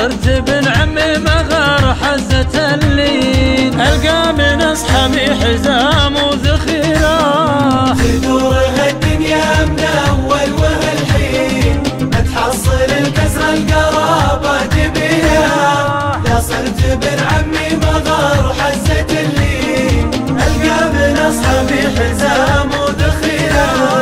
صرت بن عمي مغار حزة اللين، القى من اصحابي حزام وذخيره. تدور هالدنيا من اول وهالحين، تحصل الكسر القرابة تبيها. لا صرت بن عمي مغار حزة اللين، القى من اصحابي حزام وذخيره.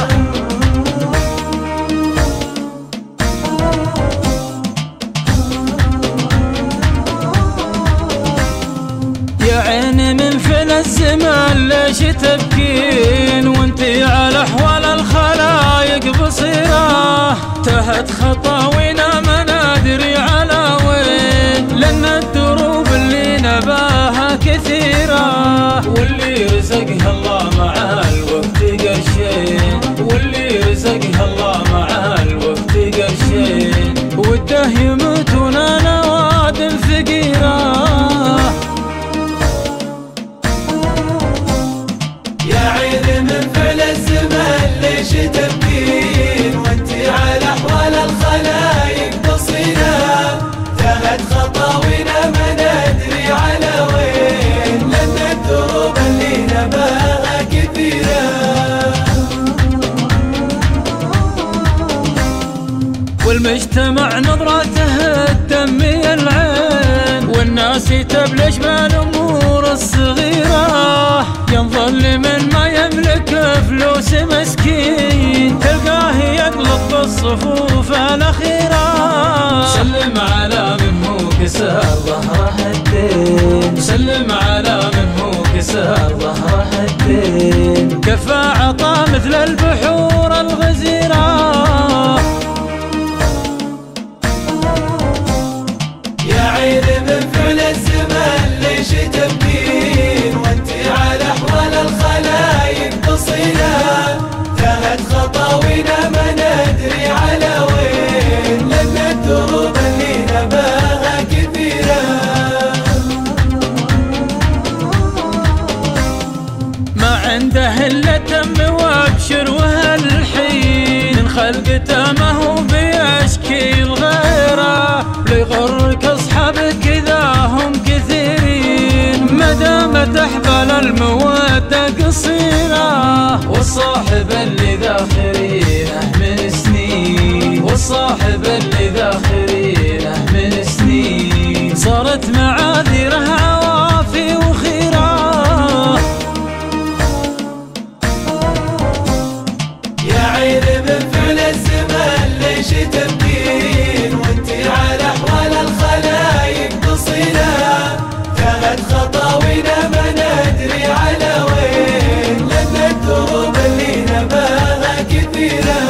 يا عيني من فل الزمان ليش تبكين، وانتي على احوال الخلايق بصيره. تهت خطاوينا ما ندري على وين، لان الدروب اللي نباها كثيره. واللي رزقها الله مع الوقت قرشين، واللي رزقها الله مع الوقت قرشين، وده يموتون نوادم فقيره. ليش تبكين وانتي على احوال الخلايق بصيرة. تهت خطاوينا ما ندري على وين، لان الدروب اللي نباها كثيرة. والمجتمع نظرته الدمي العين، والناس تبلش بالامور الصغيره. ينظل من ما يملك فلوس مسكين، تلقاه يقلط بالصفوف الاخيره. سلم على من هو كسر ظهره الدين، سلم على من هو كسر ظهره الدين. كفى عطا مثل البحور الغزيره. يا عيني من فعل الزمان ليش تبكين، وانتي على احوال الخلايق بصيرة. تهت خطاوينا ما ندري على وين، لان الدروب اللي نباها كثيرة. ما عنده الا تم وابشر وهالحين، خلقته ما هو بيشكي لغيره. ليغرك اصحابك اذا هم كثيرين، ما دامت احبال الموده قصيره. والصاحب اللي ذاخرينه من سنين، والصاحب اللي ذاخرينه من سنين، صارت معاذيره عوافي وخيره. يا عيني من فعل الزمان ليش تبكين، وانتي على احوال الخلايق بصيرة. تهت خطاوينا ما ندري على وين، لان الدروب اللي نباها كثيرة.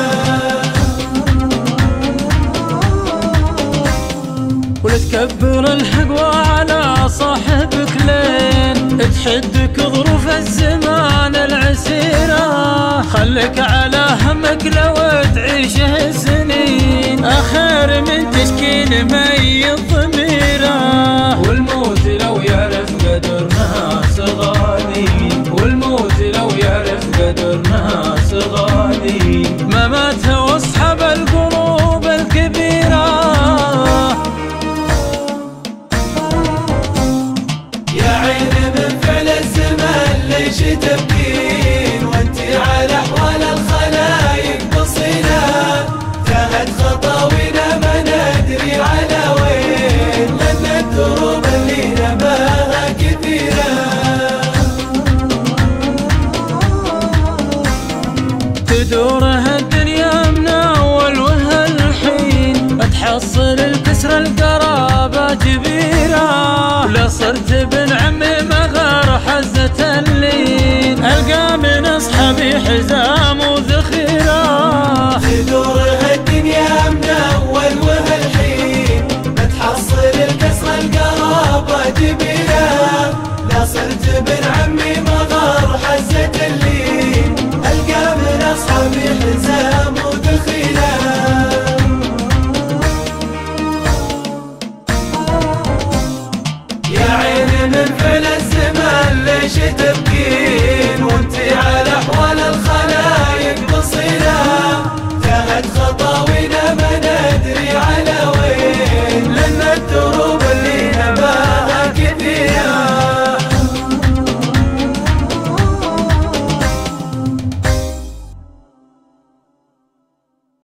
ولا تكبر الحقوى على صاحبك لين، تحدك ظروف الزمان العسيرة. خلك على همك لو تعيشه سنين، أخير من تشكيل ميت ضميره. والموت لو يعرف قدر ناس غالي، والموت لو يعرف قدر ناس غالي، ما مات واصحاب القلوب الكبيرة. يا عيني من فعل الزمان ليش تبكين، وانتي على احوال الخلايق بصيرة. تهت خطاوينا ما ندري على وين، لان الدروب اللي نباها كثيرة. تدور هالدنيا من اول وهالحين، تحصل الكسر القرابة كبيرة. لا صرت بن عمي مغار حزة اللين، القى من اصحابي حزام وذخيره. تدور هالدنيا من اول وهالحين، تحصل الكسر القرابة كبيرة. لا صرت بن عمي مغار حزة اللين، القى من اصحابي حزام وذخيره. يا عيني من فعل الزمان ليش تبكي،